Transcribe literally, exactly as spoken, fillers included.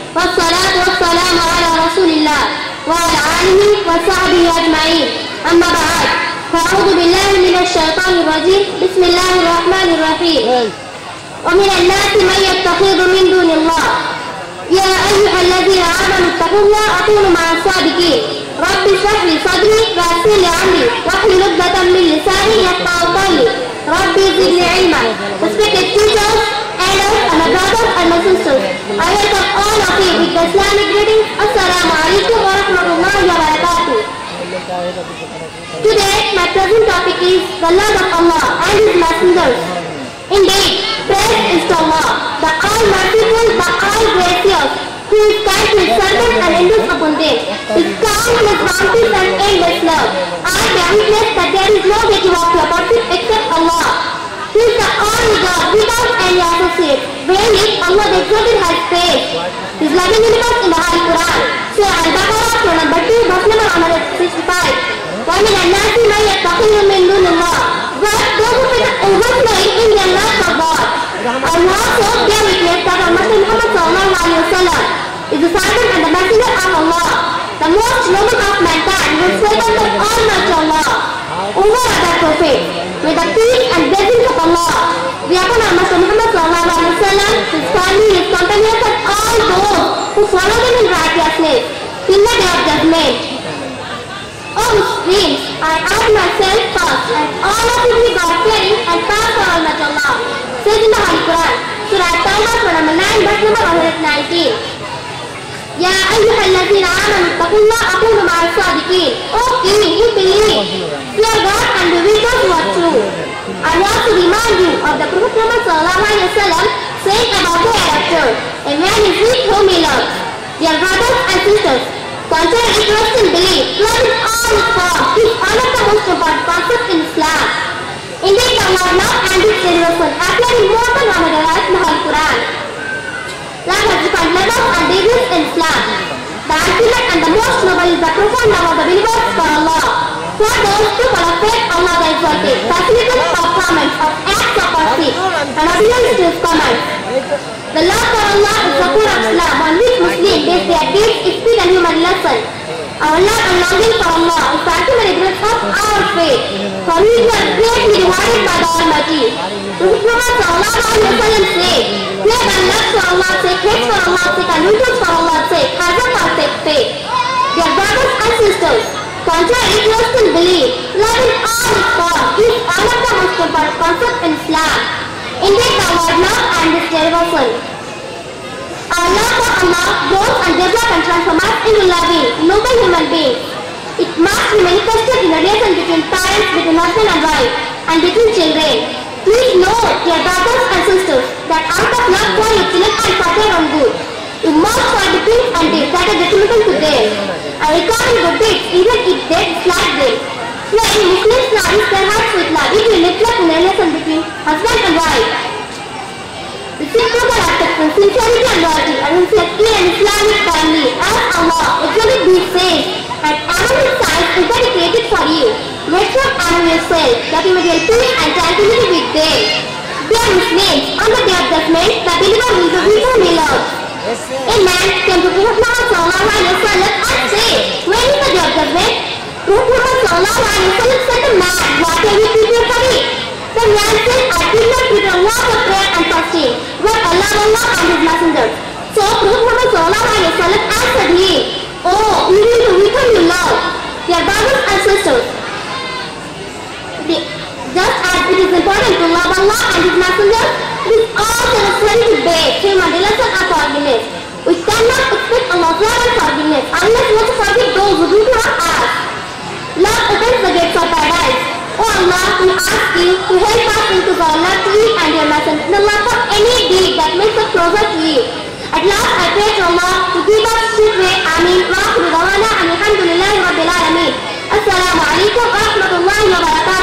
والصلاة والسلام على رسول الله وعلى آله وصحبه أجمعين. أما بعد، فأعوذ بالله من الشيطان الرجيم. بسم الله الرحمن الرحيم. ومن الناس من يتخذ من دون الله. يا أيها الذين آمنوا اتقوا الله وكونوا مع الصادقين. رب اشرح لي صدري ويسر لي أمري واحلل عقدة من لساني يفقهوا قولي. ربي زدني علما. Respected teachers, elders, and my brothers and my sisters, I welcome all of you with the Islamic greetings. Assalamu alaikum wa rahmatullahi wa barakatuh. Today, my present topic is the love of Allah and His messengers. Indeed, praise is to Allah, the All-Merciful, the All-Gracious, who is kind to His servants and endures upon them. His countless bounties and endless love. I bear witness that there is no deity of your worship except Allah. He is the only God without any associate. Verily, Allah the Exalted has praised His loving universe in the Holy Quran. Surah Al-Baqarah, Surah number two, verse number one hundred sixty-five. وَمِنَ النَّاسِ مَن يَتَّخِذُ مِن دُونِ اللَّهِ. But those who overflowing in their love for God. I also bear witness that our Master Muhammad sallallahu alaihi wasallam is the servant and the messenger of Allah, the most noble of mankind, the servant of Almighty Allah. Over other prophets, may the peace and blessings of Allah be upon our Master Muhammad sallallahu alaihi wasallam, his family, his companions, and all those who follow them in righteousness till the day of judgment. Oh Muslims, I ask myself first, and all of you be God-fearing and fast for Almighty Allah. Says in the Holy Quran, Surah At-Tawbah, Surah number nine, verse number one hundred nineteen. Ya ayyuhallazina amanu ittaqullaha wa kunu ma'as sadiqin. O you who believe, fear God and be with those who are true. I want to remind you of the Prophet Muhammad sallallahu alaihi wasallam saying about the hereafter, a man is with whom he loves. Dear brothers and sisters, contrary interest in belief, love in all its forms is one of the most important concepts in Islam. Indeed, the word love and its derivation appear in more than one hundred ayat in the Holy Quran. Love has different levels and degrees in Islam. The ultimate and the most noble is the profound love of the believers for Allah. For those who follow faith, Allah the Exalted facilitates performance of acts of worship and obedience to His commands. The love for Allah is the core of Islam on which Muslims base their deeds, speech and human lesson. Our love and longing for Allah is the ultimate evidence of our faith, for which we are greatly rewarded by the Almighty. Prophet Muhammad sallallahu alaihi wasallam said, "Love and love for Allah's sake, hate for Allah's sake, and rituals for Allah's sake has a perfect faith." Dear brothers and sisters, contrary to us in belief, love in all its forms is one of the most important concepts in Islam. Indeed, the word love and its derivation. Our love for Allah grows and develops and transforms us into loving, noble human beings. It must be manifested in a relation between parents, between husband and wife, and between children. Please know, dear brothers and sisters, that out of love for your children and for their own good, you must find the things and deeds that are detrimental to them, and regarding good deeds even if they dislike them. When Muslims nourish their hearts with love, it will reflect in a relation between husband and wife. The simple aspects of sincerity and loyalty are reflected in an Islamic family, as Allah actually be says, and honor His signs is dedicated for you. Make sure honor yourself, that you may dwell peace and tranquility with them. Dear Muslims, on the day of judgment, the believer will be with whom he loves. A man came to Prophet Muhammad sallallahu alaihi wasallam and said, when is the day of judgment? Prophet Muhammad sallallahu alaihi wasallam said to the man, what have you prepared for it? The man said, I did not prepare a lot of prayer and fasting, but Allah, Allah and His messengers. So Prophet Muhammad sallallahu alaihi wasallam answered him, oh, you will do with whom you love. Dear brothers and sisters, the, just as it is important to love Allah and His messengers, it is also necessary to bear human relation and forgiveness. We cannot expect Allah's love and forgiveness unless we want to forgive those who do not ask. Love opens the gates of paradise. Oh Allah, we ask you to help us into the love to you and your messenger, the love for any deed that makes us closer to you. At last, I pray to Allah to give us straight way. Ameen. Wa akhiru da'wana alhamdulillahi rabbil alamin. Assalamu alaikum wa rahmatullahi wa barakatuh.